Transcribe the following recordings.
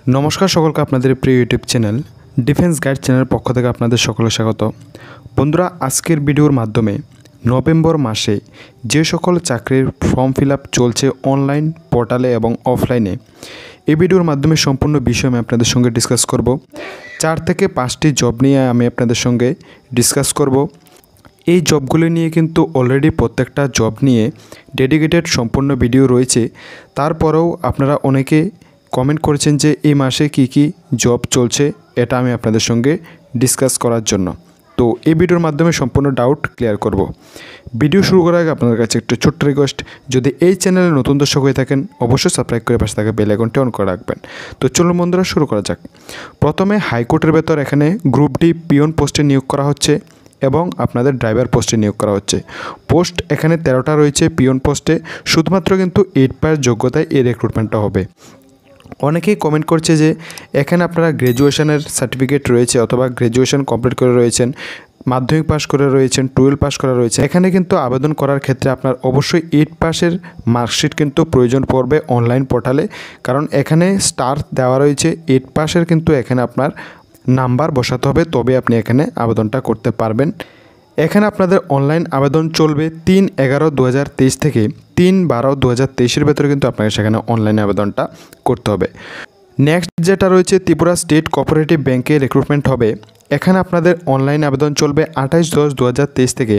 নমস্কার সকলকে আপনাদের প্রিয় ইউটিউব চ্যানেল ডিফেন্স গাইড চ্যানেলের পক্ষ থেকে আপনাদের সকলে স্বাগত। বন্ধুরা, আজকের ভিডিওর মাধ্যমে নভেম্বর মাসে যে সকল চাকরির ফর্ম ফিল আপ চলছে অনলাইন পোর্টালে এবং অফলাইনে, এই ভিডিওর মাধ্যমে সম্পূর্ণ বিষয় আমি আপনাদের সঙ্গে ডিসকাস করব। 4 থেকে 5টি জব নিয়ে আমি আপনাদের সঙ্গে ডিসকাস করব। এই জবগুলি নিয়ে কিন্তু অলরেডি প্রত্যেকটা জব নিয়ে ডেডিকেটেড সম্পূর্ণ ভিডিও রয়েছে। তারপরেও আপনারা অনেকে কমেন্ট করেছেন যে এই মাসে কি কি জব চলছে, এটা আমি আপনাদের সঙ্গে ডিসকাস করার জন্য। তো এই ভিডিওর মাধ্যমে সম্পূর্ণ ডাউট ক্লিয়ার করব। ভিডিও শুরু করার আগে আপনাদের কাছে একটু ছোট্ট রিকোয়েস্ট, যদি এই চ্যানেলে নতুন দর্শক হয়ে থাকেন অবশ্যই সাবস্ক্রাইব করে পাশে থাকা বেল আইকনটি অন করে রাখবেন। তো চলুন বন্ধুরা শুরু করা যাক। প্রথমে হাইকোর্টের ভেতর এখানে গ্রুপ ডি পিওন পোস্টে নিয়োগ করা হচ্ছে এবং আপনাদের ড্রাইভার পোস্টে নিয়োগ করা হচ্ছে। পোস্ট এখানে 13টা রয়েছে পিওন পোস্টে। শুধুমাত্র কিন্তু 8 পাস যোগ্যতায় এই রিক্রুটমেন্টটা হবে। অনেকেই কমেন্ট করছে যে এখানে আপনারা গ্র্যাজুয়েশনের সার্টিফিকেট রয়েছে অথবা গ্র্যাজুয়েশন কমপ্লিট করে রয়েছেন, মাধ্যমিক পাস করে রয়েছেন, 12 পাস করা রয়েছে। এখানে কিন্তু আবেদন করার ক্ষেত্রে আপনার অবশ্যই 8 পাসের মার্কশিট কিন্তু প্রয়োজন পড়বে অনলাইন পোর্টালে, কারণ এখানে স্টার দেওয়া রয়েছে 8 পাসের, কিন্তু এখানে আপনার নাম্বার বসাতে হবে, তবে আপনি এখানে আবেদনটা করতে পারবেন। এখানে আপনাদের অনলাইন আবেদন চলবে 3/11/2023 থেকে 3/12/2023 ভেতরে কিন্তু আপনাকে সেখানে অনলাইন আবেদনটা করতে হবে। নেক্সট যেটা রয়েছে ত্রিপুরা স্টেট কোঅপারেটিভ ব্যাংকে রিক্রুটমেন্ট হবে। এখানে আপনাদের অনলাইন আবেদন চলবে 28/10/2023 থেকে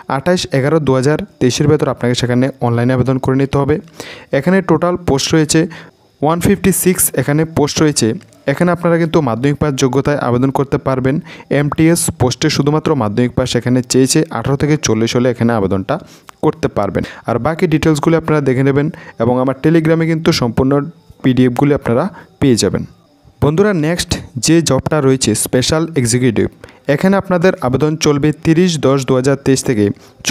28/11/2023 ভেতর আপনাকে সেখানে অনলাইন আবেদন করে নিতে হবে। এখানে টোটাল পোস্ট রয়েছে 156, এখানে পোস্ট রয়েছে। এখানে আপনারা কিন্তু মাধ্যমিক পাস যোগ্যতায় আবেদন করতে পারবেন। এমটিএস পোস্টে শুধুমাত্র মাধ্যমিক পাস এখানে চেয়েছে, 18 থেকে 40 হলে এখানে আবেদনটা করতে পারবেন। আর বাকি ডিটেলসগুলো আপনারা দেখে নেবেন এবং আমার টেলিগ্রামে কিন্তু সম্পূর্ণ পিডিএফগুলি আপনারা পেয়ে যাবেন। বন্ধুরা, নেক্সট যে জবটা রয়েছে স্পেশাল এক্সিকিউটিভ, এখানে আপনাদের আবেদন চলবে 30/10/2023 থেকে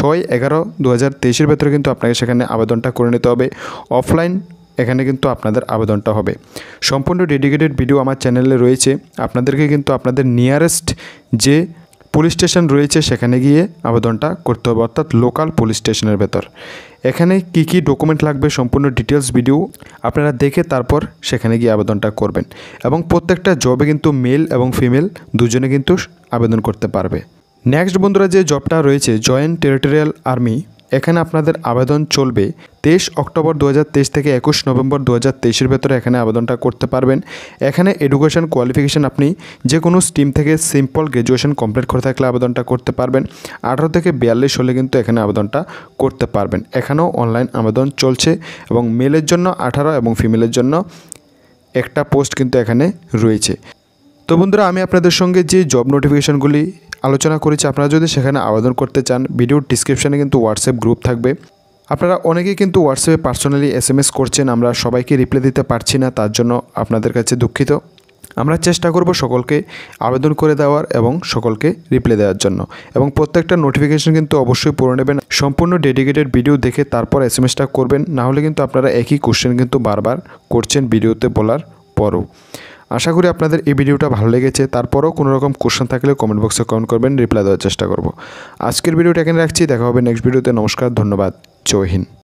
6/11/2023 ভেতরে কিন্তু আপনাকে সেখানে আবেদনটা করে নিতে হবে। অফলাইন এখানে কিন্তু আপনাদের আবেদনটা হবে। সম্পূর্ণ ডেডিকেটেড ভিডিও আমার চ্যানেলে রয়েছে। আপনাদেরকে কিন্তু আপনাদের নিয়ারেস্ট যে পুলিশ স্টেশন রয়েছে সেখানে গিয়ে আবেদনটা করতে হবে, অর্থাৎ লোকাল পুলিশ স্টেশনের ভেতর। এখানে কি কি ডকুমেন্ট লাগবে সম্পূর্ণ ডিটেলস ভিডিও আপনারা দেখে তারপর সেখানে গিয়ে আবেদনটা করবেন। এবং প্রত্যেকটা জবে কিন্তু মেল এবং ফিমেল দুজনে কিন্তু আবেদন করতে পারবে। নেক্সট বন্ধুরা, যে জবটা রয়েছে জয়েন্ট টেরিটোরিয়াল আর্মি, এখানে আপনাদের আবেদন চলবে 23 অক্টোবর 2023 থেকে 21 নভেম্বর 2023 ভেতরে এখানে আবেদনটা করতে পারবেন। এখানে এডুকেশন কোয়ালিফিকেশান আপনি যে কোনো স্ট্রিম থেকে সিম্পল গ্র্যাজুয়েশন কমপ্লিট করে থাকলে আবেদনটা করতে পারবেন। 18 থেকে 42 হলে কিন্তু এখানে আবেদনটা করতে পারবেন। এখানেও অনলাইন আবেদন চলছে এবং মেলের জন্য 18 এবং ফিমেলের জন্য একটা পোস্ট কিন্তু এখানে রয়েছে। তো বন্ধুরা, আমি আপনাদের সঙ্গে যে জব নোটিফিকেশানগুলি আলোচনা করেছি, আপনারা যদি সেখানে আবেদন করতে চান ভিডিওর ডিসক্রিপশানে কিন্তু হোয়াটসঅ্যাপ গ্রুপ থাকবে। আপনারা অনেকেই কিন্তু হোয়াটসঅ্যাপে পার্সোনালি SMS করছেন, আমরা সবাইকে রিপ্লাই দিতে পারছি না, তার জন্য আপনাদের কাছে দুঃখিত। আমরা চেষ্টা করব সকলকে আবেদন করে দেওয়ার এবং সকলকে রিপ্লাই দেওয়ার জন্য। এবং প্রত্যেকটা নোটিফিকেশান কিন্তু অবশ্যই পড়ে নেবেন, সম্পূর্ণ ডেডিকেটেড ভিডিও দেখে তারপর SMSটা করবেন, নাহলে কিন্তু আপনারা একই কোশ্চেন কিন্তু বারবার করছেন ভিডিওতে বলার পরও। আশা করি আপনাদের এই ভিডিওটা ভালো লেগেছে। তারপরও কোনো রকম কোশ্চেন থাকলে কমেন্ট বক্সে কমেন্ট করবেন, রিপ্লাই দেওয়ার চেষ্টা করব। আজকের ভিডিওটা এখানে রাখছি, দেখা হবে নেক্সট ভিডিওতে। নমস্কার, ধন্যবাদ, জয় হিন্দ।